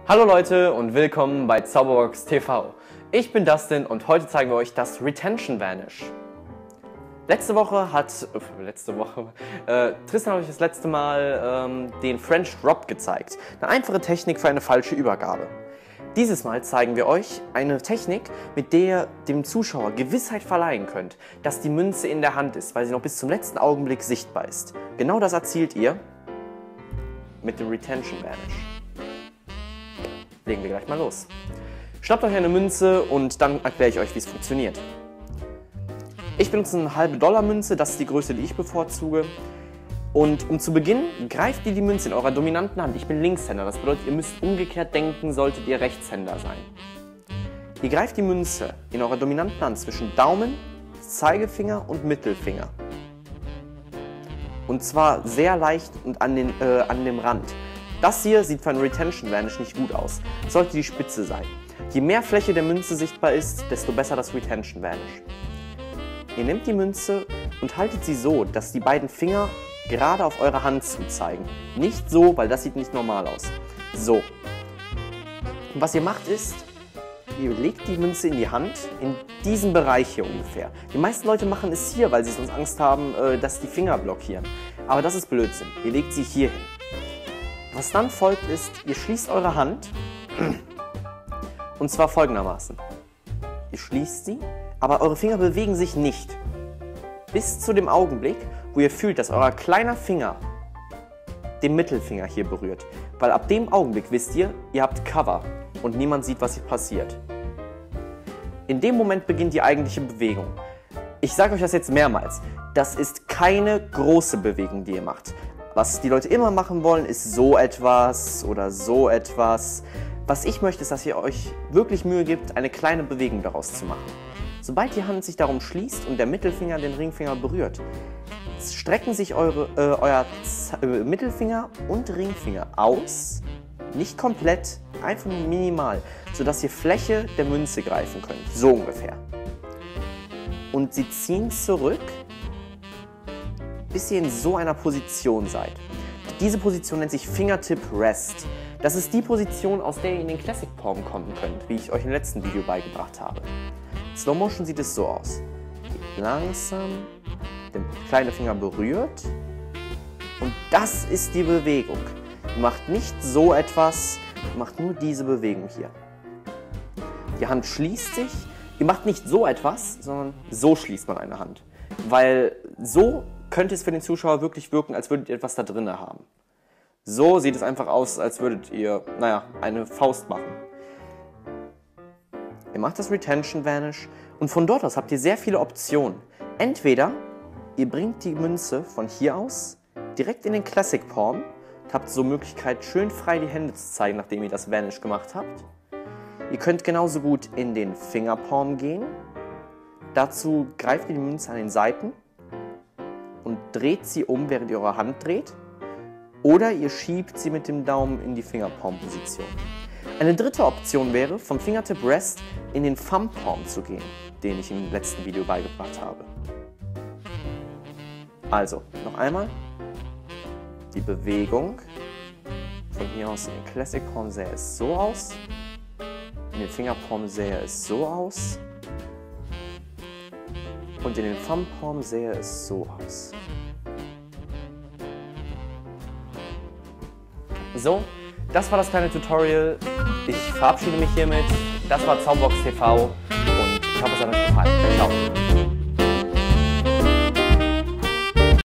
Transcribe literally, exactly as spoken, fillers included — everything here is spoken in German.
Hallo Leute und willkommen bei Zauberbox T V. Ich bin Dustin und heute zeigen wir euch das Retention Vanish. Letzte Woche hat, äh, letzte Woche, äh, Tristan hat euch das letzte Mal ähm, den French Drop gezeigt. Eine einfache Technik für eine falsche Übergabe. Dieses Mal zeigen wir euch eine Technik, mit der ihr dem Zuschauer Gewissheit verleihen könnt, dass die Münze in der Hand ist, weil sie noch bis zum letzten Augenblick sichtbar ist. Genau das erzielt ihr mit dem Retention Vanish. Legen wir gleich mal los. Schnappt euch eine Münze und dann erkläre ich euch, wie es funktioniert. Ich benutze eine halbe Dollar Münze, das ist die Größe, die ich bevorzuge. Und um zu beginnen, greift ihr die Münze in eurer dominanten Hand. Ich bin Linkshänder, das bedeutet, ihr müsst umgekehrt denken, solltet ihr Rechtshänder sein. Ihr greift die Münze in eurer dominanten Hand zwischen Daumen, Zeigefinger und Mittelfinger. Und zwar sehr leicht und an, den, äh, an dem Rand. Das hier sieht für ein Retention Vanish nicht gut aus. Es sollte die Spitze sein. Je mehr Fläche der Münze sichtbar ist, desto besser das Retention Vanish. Ihr nehmt die Münze und haltet sie so, dass die beiden Finger gerade auf eure Hand zuzeigen. Nicht so, weil das sieht nicht normal aus. So. Und was ihr macht ist, ihr legt die Münze in die Hand, in diesem Bereich hier ungefähr. Die meisten Leute machen es hier, weil sie sonst Angst haben, dass die Finger blockieren. Aber das ist Blödsinn. Ihr legt sie hier hin. Was dann folgt ist, ihr schließt eure Hand und zwar folgendermaßen. Ihr schließt sie, aber eure Finger bewegen sich nicht. Bis zu dem Augenblick, wo ihr fühlt, dass euer kleiner Finger den Mittelfinger hier berührt. Weil ab dem Augenblick wisst ihr, ihr habt Cover und niemand sieht, was hier passiert. In dem Moment beginnt die eigentliche Bewegung. Ich sage euch das jetzt mehrmals. Das ist keine große Bewegung, die ihr macht. Was die Leute immer machen wollen, ist so etwas oder so etwas. Was ich möchte, ist, dass ihr euch wirklich Mühe gebt, eine kleine Bewegung daraus zu machen. Sobald die Hand sich darum schließt und der Mittelfinger den Ringfinger berührt, strecken sich eure, äh, euer Z äh, Mittelfinger und Ringfinger aus, nicht komplett, einfach nur minimal, sodass ihr Fläche der Münze greifen könnt, so ungefähr. Und sie ziehen zurück, bis ihr in so einer Position seid. Diese Position nennt sich Fingertip Rest. Das ist die Position, aus der ihr in den Classic Palm kommen könnt, wie ich euch im letzten Video beigebracht habe. In Slow Motion sieht es so aus. Geht langsam, der kleine Finger berührt und das ist die Bewegung. Ihr macht nicht so etwas, ihr macht nur diese Bewegung hier. Die Hand schließt sich, ihr macht nicht so etwas, sondern so schließt man eine Hand. Weil so könnte es für den Zuschauer wirklich wirken, als würdet ihr etwas da drin haben. So sieht es einfach aus, als würdet ihr, naja, eine Faust machen. Ihr macht das Retention Vanish und von dort aus habt ihr sehr viele Optionen. Entweder ihr bringt die Münze von hier aus direkt in den Classic Palm und habt so Möglichkeit, schön frei die Hände zu zeigen, nachdem ihr das Vanish gemacht habt. Ihr könnt genauso gut in den Finger Palm gehen. Dazu greift ihr die Münze an den Seiten und dreht sie um, während ihr eure Hand dreht. Oder ihr schiebt sie mit dem Daumen in die Fingerpalm-Position. Eine dritte Option wäre, vom Fingertip Rest in den Thumb Palm zu gehen, den ich im letzten Video beigebracht habe. Also, noch einmal. Die Bewegung. Von hier aus in den Classic Palm sähe es so aus. In den Fingerpalm sähe es so aus. Und in den Thumb Palm sähe es so aus. So, das war das kleine Tutorial. Ich verabschiede mich hiermit. Das war Zauberbox T V und ich hoffe, es hat euch gefallen. Ciao.